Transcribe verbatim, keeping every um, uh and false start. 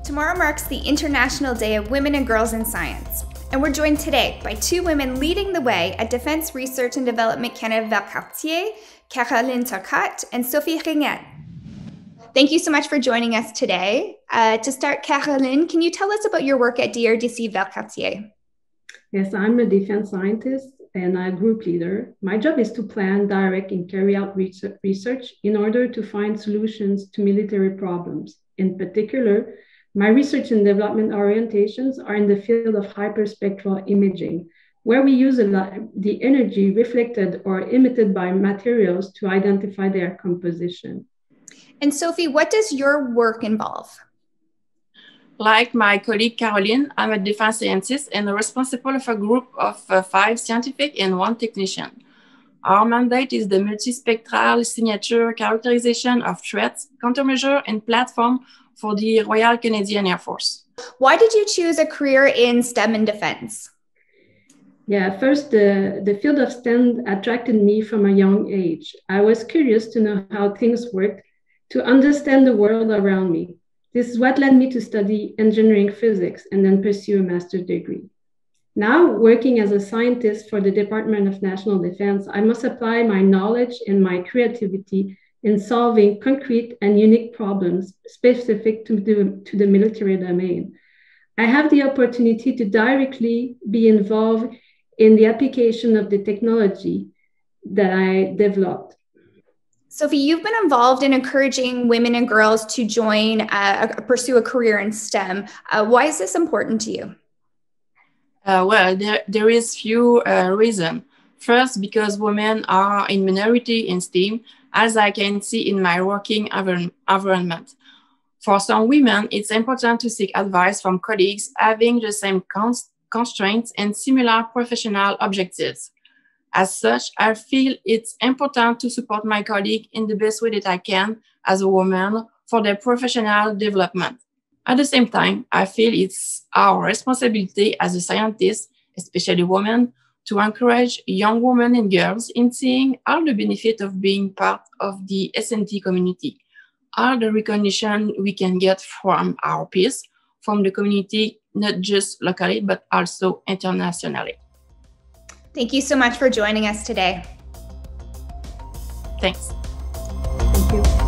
Tomorrow marks the International Day of Women and Girls in Science, and we're joined today by two women leading the way at Defense Research and Development Canada Valcartier, Caroline Turcotte and Sophie Ringuette. Thank you so much for joining us today. Uh, to start, Caroline, can you tell us about your work at D R D C Valcartier? Yes, I'm a defense scientist and a group leader. My job is to plan, direct, and carry out research in order to find solutions to military problems. In particular, my research and development orientations are in the field of hyperspectral imaging, where we use a lot, the energy reflected or emitted by materials to identify their composition. And Sophie, what does your work involve? Like my colleague Caroline, I'm a defense scientist and responsible of a group of uh, five scientific and one technician. Our mandate is the multispectral signature characterization of threats, countermeasure, and platform for the Royal Canadian Air Force. Why did you choose a career in STEM and defense? Yeah, first, the, the field of STEM attracted me from a young age. I was curious to know how things worked, to understand the world around me. This is what led me to study engineering physics and then pursue a master's degree. Now, working as a scientist for the Department of National Defense, I must apply my knowledge and my creativity in solving concrete and unique problems specific to the, to the military domain. I have the opportunity to directly be involved in the application of the technology that I developed. Sophie, you've been involved in encouraging women and girls to join, uh, pursue a career in STEM. Uh, why is this important to you? Uh, well, there, there is few uh, reasons. First, because women are in minority in STEM, as I can see in my working environment. For some women, it's important to seek advice from colleagues having the same cons constraints and similar professional objectives. As such, I feel it's important to support my colleagues in the best way that I can as a woman for their professional development. At the same time, I feel it's our responsibility as a scientist, especially women, to encourage young women and girls in seeing all the benefit of being part of the S and T community, all the recognition we can get from our peers, from the community, not just locally, but also internationally. Thank you so much for joining us today. Thanks. Thank you.